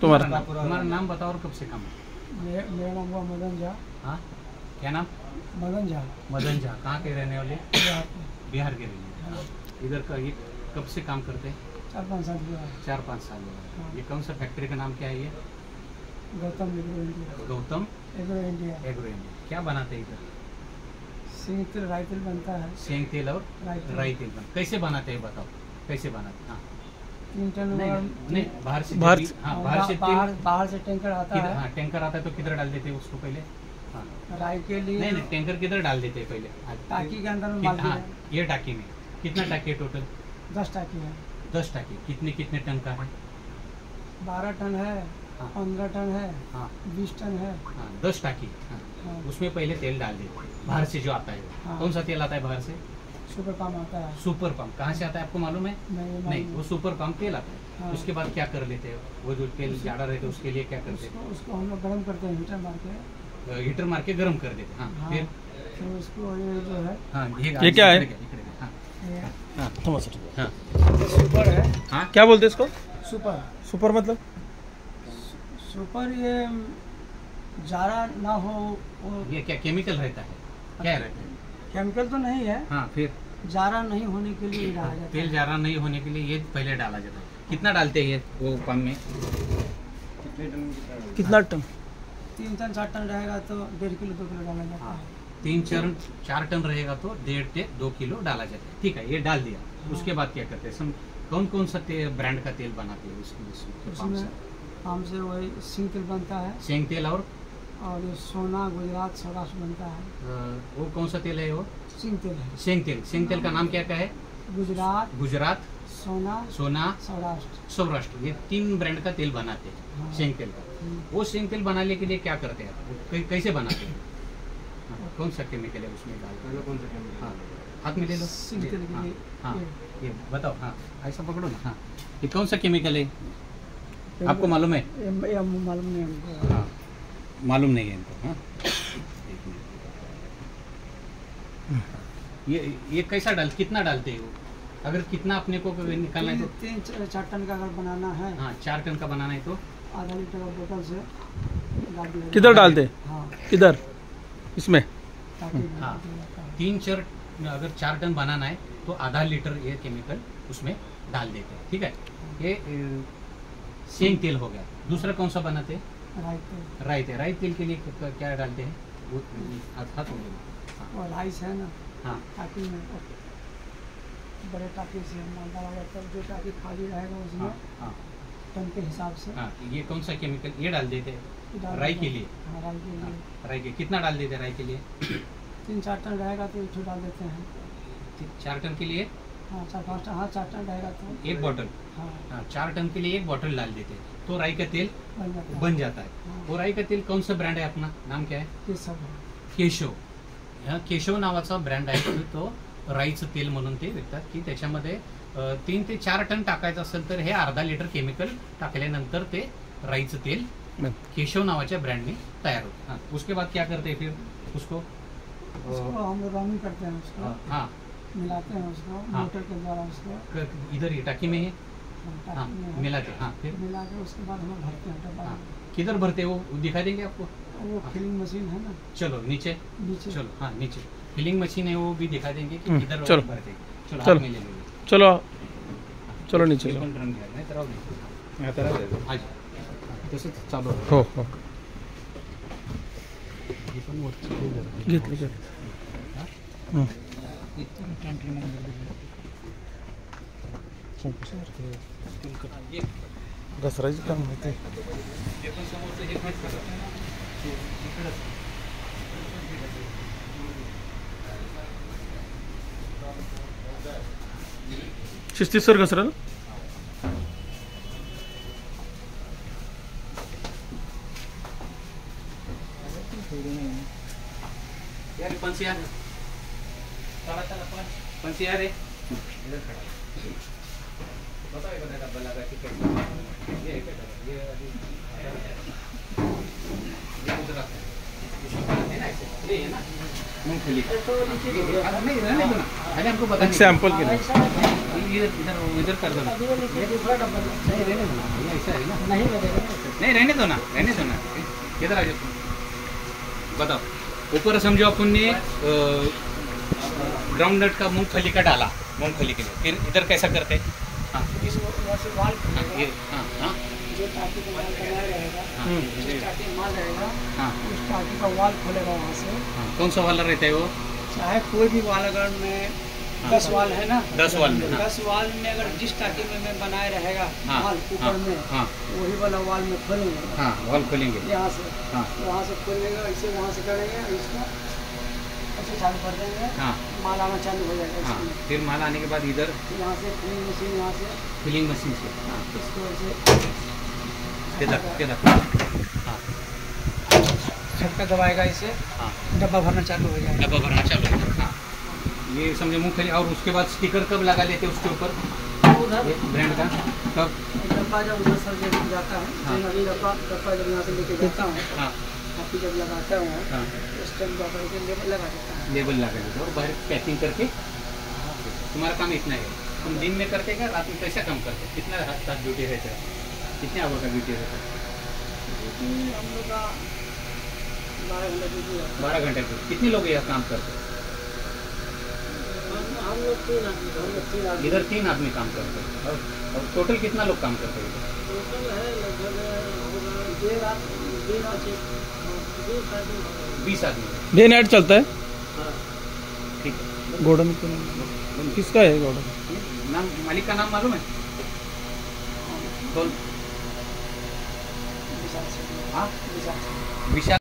तुम्हारा नाम बताओ और कब से काम है? मेरा नाम हुआ मदन झा। हाँ, क्या नाम? मदन झा। मदन झा कहाँ के रहने वाले? बिहार के रहने वाले। इधर का ये कब से काम करते हैं? 4-5 साल हुआ। 4-5 साल हुआ। ये कौन सा फैक्ट्री का नाम क्या है? ये Gautam Agro India. Gautam Agro India. Agro India. क्या बनाते हैं इधर? सेंग तेल, राई तेल बनता है। सेंग तेल और राई तेल कैसे बनाते हैं बताओ, कैसे बनाते हैं? हाँ 3 टन। नहीं, बाहर से बाहर से टैंकर आता है। हाँ, टैंकर आता है तो किधर डाल देते हैं उसको पहले? हाँ, राई के लिए नहीं, टैंकर किधर डाल देते हैं पहले? टाकी के अंदर में। हाँ, ये टाकी में कितना टाकी है टोटल? 10 टाकी है। 10 टाकी। कितने टन का है? 12 टन है। हाँ। 15 टन है। हाँ। 20 टन है। हाँ, 10 टाकी। हाँ। हाँ। उसमें पहले तेल डाल देते हैं बाहर से जो आता है। हाँ। कौन सा तेल आता है बाहर से? सुपर पंप आता है। सुपर पंप कहाँ से आता है आपको मालूम है? नहीं, वो सुपर पंप तेल आता है। हाँ। उसके बाद क्या कर लेते हैं? वो जो तेल ज़्यादा रहते हैं उसके लिए क्या करते हैं? उसको हम लोग गर्म करते हैं, हीटर मार के। हीटर मार के गर्म कर देते हैं। हाँ, फिर उसको ये जो है। हाँ, ये क्या है? हाँ, हाँ, हाँ, सुपर है। हाँ, क्या बोलते हैं इसको? सुपर। सुपर मतलब? सुपर ये ज़्यादा ना हो वो। ये क्या केमिकल रहता है? क्या रहता है? केमिकल तो नहीं है। हाँ, फिर ज़्यादा नहीं होने के लिए डाला जाता है। तेल ज़्यादा नहीं होने के लिए ये पहले डाला जाता है। कितना डालते हैं ये वो पंप में? कितना टन? 3 टन 4 टन रहेगा तो 1.5 किलो 2 किलो डाला जाता है। 3-4 टन रहेगा तो 1.5 से 2 किलो डाला जाता है। ठीक है, ये डाल दिया। उसके बाद क्या करते हैं? कौन सा ब्रांड का तेल बनाते हैं उसमें? हमसे वही सिंग तेल बनता है। सेंग तेल और ये सोना, गुजरात, सौराष्ट्र बनता है। वो कौन सा तेल है? वो सिंग तेल है। सेंग तेल का नाम क्या है? गुजरात, सोना, सौराष्ट्र। ये 3 ब्रांड का तेल बनाते हैं। हाँ। सेंग तेल का। वो सेंग तेल बनाने के लिए क्या करते हैं? कैसे बनाते हैं? हाँ, कौन सा केमिकल है उसमें डालते हैं? कौन सा केमिकल? हाँ, हाथ में ले लो। सिंग तेल के लिए। हाँ, ये बताओ। हाँ, ऐसा पकड़ो ना। हाँ, ये कौन सा केमिकल है? आपको मालूम है? मालूम नहीं हमको। हाँ, मालूम नहीं है इनको। हाँ, ये कैसा कितना डालते हैं वो? अगर कितना अपने को निकालना है तो 3-4 टन का अगर बनाना है। हाँ, 4 टन का बनाना है तो आधा लीटर का बोतल से डाल दिया। किधर डालते? हाँ, किधर? इसमें? हाँ, 3-4 अगर 4 टन बनाना है तो आधा लीटर ये केमिकल उसमें डाल देते हैं। ठीक है, ये सेंग तेल हो गया। दूसरा कौन सा बनाते हैं? राई तेल के लिए क्या डालते हैं? वो हाथ हो गया। और राइस है ना। हाँ, टाकी में बड़े टाकी से डाला जाता है। जो टाकी खाली रहेगा उसमें हाँ, टन के हिसाब से। हाँ, ये कौन सा केमिकल ये डाल देते हैं? राई के लिए। हाँ, राई के लिए। राई के कितना डाल देते हैं? राई के लिए 3-4 टन रहेगा तो 1 डाल देते हैं। 4 टन के लिए? हाँ, 4-5 टन। हाँ, 4 टन रहेगा तो 1 बॉटल। हाँ, हाँ, 4 टन के लिए 1 बॉटल डाल देते हैं तो राई का तेल बन जाता है। हाँ। वो राई का तेल कौन सा ब्रँड आहे? अपना नाम क्या आहे? ये सब है। केशव. ह्या केशव नावाचा ब्रँड आहे. तो राईचं तेल म्हणून ते विकतात की त्याच्यामध्ये 3 ते 4 टन टाकायचं असेल तर हे अर्धा लिटर केमिकल टाकल्यानंतर ते राईचं तेल केशव नावाच्या ब्रँडने तयार होतं. हाँ, उसके बाद क्या करते हैं फिर उसको हम लोग रनिंग करते हैं उसको. हाँ, मिलाते हैं उसको मोटर के द्वारा. उसको इधर ही टाकी में है. हाँ, मिलाते. हाँ, फिर मिला के उसके बाद हम भरते हैं डब्बा. हाँ, किधर भरते हैं वो दिखा देंगे आपको? वो फिलिंग मशीन है ना. चलो नीचे चलो. हाँ, नीचे फिलिंग मशीन है, वो भी दिखा देंगे कि किधर चलो भरते हैं. चलो चलो हाथ में ले लो. चलो चलो नीचे हे पण ड्रम घ्या, नाही तर राहू दे. आता राहू दे. आज तसंच चालू आहे. हो हो हे पण वरती घेतली घेतली. घसरायचं काम माहिती आहे. हे पण समोरचं हे कट करा. इकडंच शिस्तीसर घसरा. यार पंछी यार चला चला पंछी यार इधर खड़ा बताओ एक डब्बा लगा के ये अभी ये उधर आता है ना ऐसे ये है ना मूंगफली नहीं रहने दो ना. अरे हमको पता नहीं सैंपल के लिए इधर इधर इधर कर दो ना. ये दूसरा डब्बा नहीं रहने दो ना. ये ऐसा है ना. नहीं लगेगा. नहीं रहने दो ना, रहने दो ना, किधर आ जाओ तुम, बताओ। ऊपर समझो अपन ने ग्राउंड नट का मूंगफली का डाला, मूंगफली के लिए, फिर इधर कैसा करते? हाँ वैसे वाल ये हाँ हाँ जो टाकी का माल बनाया रहेगा, जिस टाकी में माल रहेगा हाँ उस टाकी का वाल खोलेगा वहाँ से। हाँ, कौन सा वाला रहता है वो? चाहे कोई भी वाल, अगर में 10 वाल है ना, 10 वाल में, हाँ। 10 वाल में अगर जिस टाकी में मैं बनाए रहेगा हाँ, माल ऊपर हाँ, में, हाँ वही वाला वाल में खोलेंगे। हाँ वाल खोलेंगे, यहाँ से हाँ वहाँ से खोलेंगे, ऐसे वहाँ से करेंगे, इसको ऐसे चालू कर देंगे, हाँ माल आना चालू हो जाएगा हाँ। इसमें। फिर माल आने के बाद इधर यहाँ से फिलिंग मशीन, यहाँ से फिलिंग मशीन से, हाँ इसको ऐसे किधर हाँ झटका दबाएगा, इसे हाँ डब्बा भरना चालू हो जाएगा। डब्बा भरना चालू है, हाँ। ये समझो मूंगफली, और उसके बाद स्टिकर कब लगा लेते उसके ऊपर उधर ब्रांड का? कब? डब्बा जब उधर सर जब जाता है, हाँ। अभी डब्बा जब यहाँ से लेके जाता हूँ, हाँ आपकी जब लगाता हूँ हाँ उस टाइम डब्बा के लेबल लगा देता है। लेबल लगा लेते और बाहर पैकिंग करके। तुम्हारा काम इतना है, तुम दिन में करते क्या, रात में कैसा काम करते? कितना साथ ड्यूटी रहता है, कितने आवर का ड्यूटी रहता है? हम लोग का 12 घंटे ड्यूटी रहता 12 घंटे पे कितने लोग यहाँ काम करते हैं? है। हम लोग 3 आदमी, हम लोग 3 आदमी। इधर 3 आदमी काम करते हैं, और टोटल कितना लोग काम करते हैं इधर? टोटल है लगभग देर रात 20 आदमी। 20 आदमी। डे नाइट चलता है। ठीक है, गोडाउन किसका है गोडाउन? नाम मालिक का नाम मालूम है? कौन? विशाल से। हाँ विशाल से। विशाल।